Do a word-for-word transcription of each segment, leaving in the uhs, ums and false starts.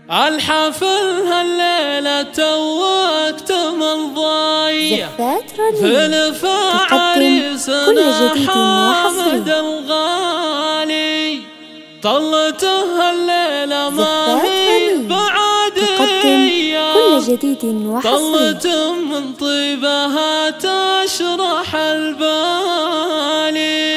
الحفل هالليلة توكتم الضايع في الفعريسنا حامد الغالي. طلته هالليلة ما هي بعادية، طلته من طيبها تشرح البالي.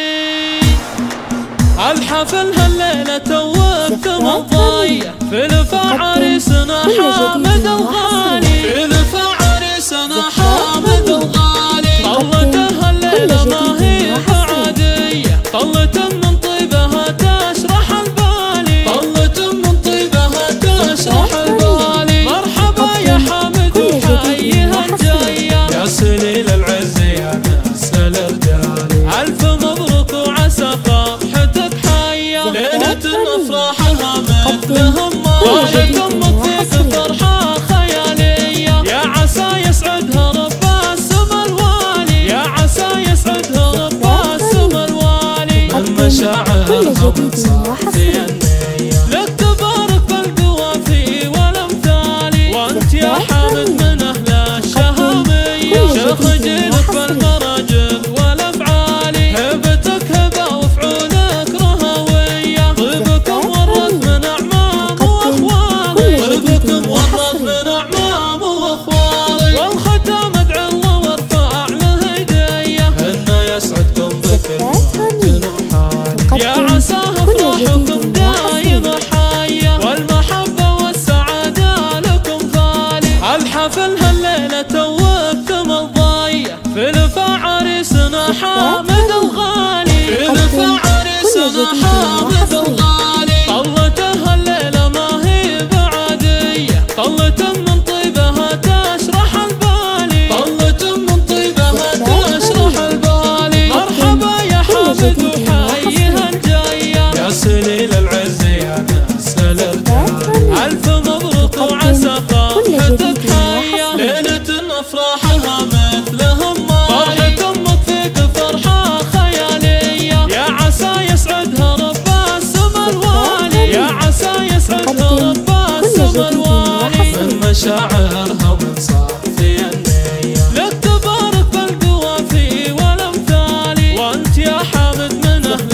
الحفل هالليلة توكتم الضايع في الفعريسنا حامد الغالي، في الفعريسنا حامد الغالي. طلته هالليلة ما هي بعادية، طلته من طيبها تشرح البالي، طلته من طيبها تشرح البالي. مرحبا يا حامد وحيها الجاية، يا سليل العز يا ناس الرجالي. ألف مبروك وعسى فرحتك حية، ليلة أفراحها مثلهم راحت أمك فيك فرحة خيالية. يا عسى يسعدها رب السما الوالي، يا عسى يسعدها رب السما الوالي. من مشاعرها من صافي النية، لك تبارك بالقوافي والأمثال. وأنت يا حامد من أهل الشهامية، شيخ جيلك بالمراجل والأفعال. هبتك هبة وفعولك رهوية، طيبكم ورد من أعمام وأخوالي، طيبكم ورد من أعمام وأخوالي. والختام أدعي الله وارفع له هدية، إنه يسعدكم بكل وقت وحال. يا عسى أفراحكم دايمة حية، والمحبة والسعادة لكم غالي. الحفل هالليلة توكتم الضايع في الفعريسنا حامد الغالي، في الفعريسنا حامد الغالي. طلته هالليلة ما هي بعادية، طلته من طيبها تشرح البالي، طلته من طيبها تشرح البالي. مرحبا يا حامد وحيها الجاية، يا سليل العز يا ناس الرجالي. ألف مبروك وعسى فرحتك حية، ليلة أفراحها مثلهم راحت أمك فيك فرحة خيالية. يا عسى يسعدها رب السما الوالي، يا عسى يسعدها رب السما الوالي. من مشاعرها ومن صافي النية، لك تبارك بالقوافي والأمثال. وأنت يا حامد من أهل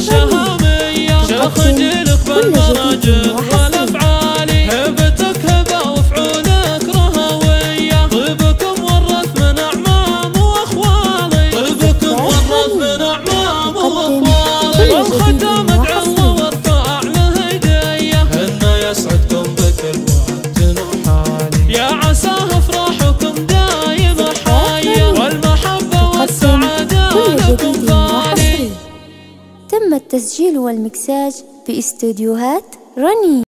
الشهامية، شيخ جيلك بالمراجل والأفعال. هبتك هبة وفعولك رهوية، طيبكم ورث من أعمام وأخوالي، طيبكم ورث من أعمام وأخوالي. والختام أدعي الله وارفع له هدية، إنه يسعدكم بكل وقت وحال. يا عسى أفراحكم دايمة حية، والمحبة والسعادة لكم غالي. تم التسجيل والمكساج في استديوهات رني.